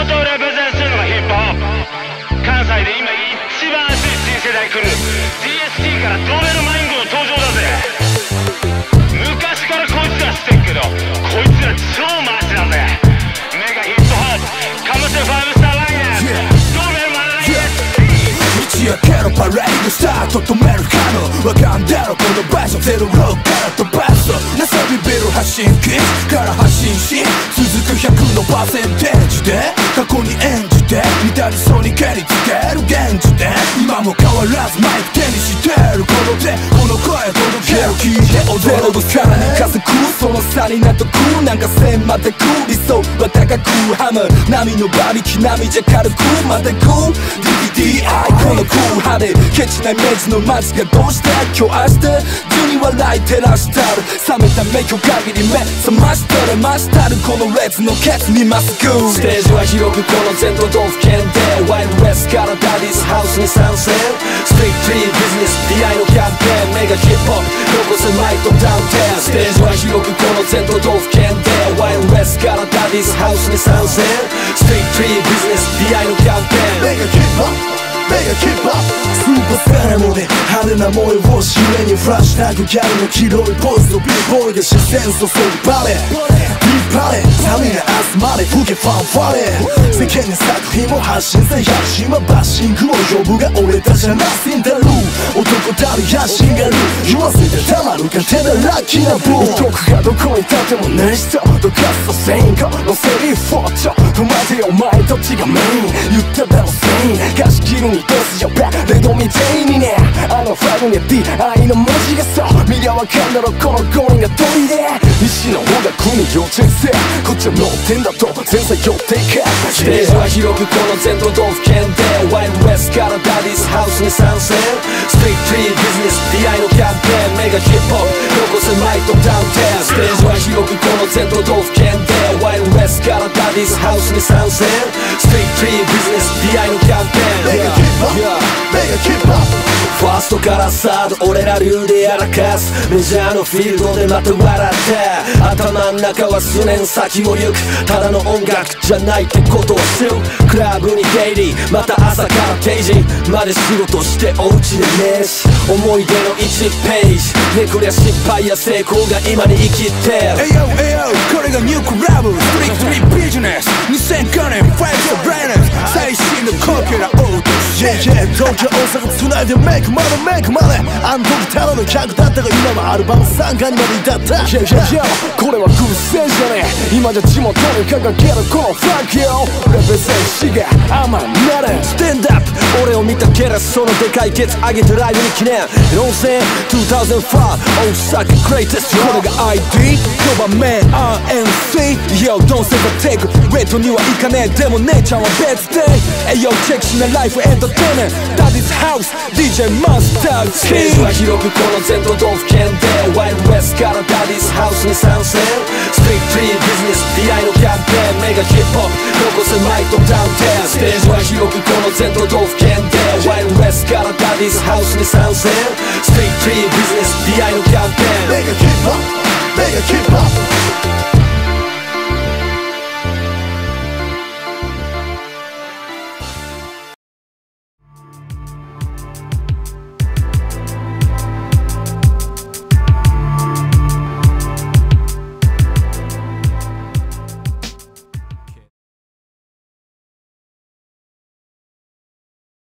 元をレプゼンするのがヒップホップ。関西で今一番熱い新世代来る DST からドベルマインゴの登場だぜ。昔からこいつら知ってんけど、こいつら超マジだぜ。メガヒップホップかませ5スターライナードベルマインゴ。 打ち明けろパレードスタート止めるかもわかんだろこの場所ゼロローから飛ばすなさビビる発信機から発信し続く100のパーセンテージで過去に演じて似たりそうに蹴りつける現時点今も変わらずマイク手にしてるこの手この声届ける聞いて踊るさらに稼ぐその差になっとくなんか線までく理想は高くハム波の馬力波じゃ軽くまでく DVD アイコンのクー派でケチなイメージの街がどうして今日明日中に笑い照らしたる冷めた目今日限り目覚ましたら増したるこの列のケツにまっすぐステージは広くこの全都道府県でワイルドウェスからダディスハウスに参戦ストリートビジネス出会いのキャンペーンメガヒップホップ残せマイクとダウンテンステージは広くこの全都道府県でワイルドウェスからダディスハウスに参戦ストリートビジネス出会いのキャンペーンメガヒップホップメガキップアップスーパーセレモニー派手な模様を主演にフラッシュタグギャルの黄色いポーズとビーボーイが視線注ぐバレービーパレー民が集まれ吹けファンファレー世間に作品を発信せ百姓はバッシングを呼ぶが俺たちはナッシンだろう男たる野心がる言わせてたまるか手だラッキーなボー男がどこに立ってもない人どかすとセインコのセリフォート止まってお前どっちがメイン言っただろセイン貸し切るにどうしようレドみたいにねあのフラグに D 愛の文字がそう見りゃわかんだろこの5人がトイレ西の方が国幼稚園生こっちは乗ってんだと前菜予定かステージは広くこの全都道府県でワイルドウェスからダディスハウスに参戦ストリートビジネス出会いのキャンペーンメガヒップホップ残せマイクとダウンテンステージは広くこの全都道府県でワイルドウェスからダディスハウスに参戦ストリートビジネス出会いのキャンペーンメガヒップホップファーストからサード俺ら流でやらかすメジャーのフィールドでまた笑って頭ん中は数年先を行くただの音楽じゃないってことを知るクラブにデイリーまた朝から定時まで仕事しておうちで寝し思い出の1ページめくりゃ失敗や成功が今に生きてる Ayo Ayo これがニュークラブストリートビジネス2005年ファイトブレイナー最新のコケラオート東京大阪つないでメイクまでメイクまであの時ただの客だったが今はアルバム3巻にまで至ったこれは偶然じゃねえ今じゃ地元に掲げるこのフランクよレベゼンシが甘なれステンドアップ俺を見たけらそのでかいケツ上げてライブに記念論戦2005大阪グレイテストこれが ID 5番目 RNC Yo don't say the take レッドには行かねえでも姉ちゃんは別で Ayo チェックしなライフエンターテイメントダディズハウス DJ マスターステージは広くこの全都道府県でワイルドウェスからダディズハウスに参戦ストリートビジネス出会いのキャンペーンメガヒップホップ残せマイクとダウンテンステージは広くこの全都道府県でワイルドウェスからダディズハウスに参戦ストリートビジネス出会いのキャンペーンメガヒップホップメガヒップホップ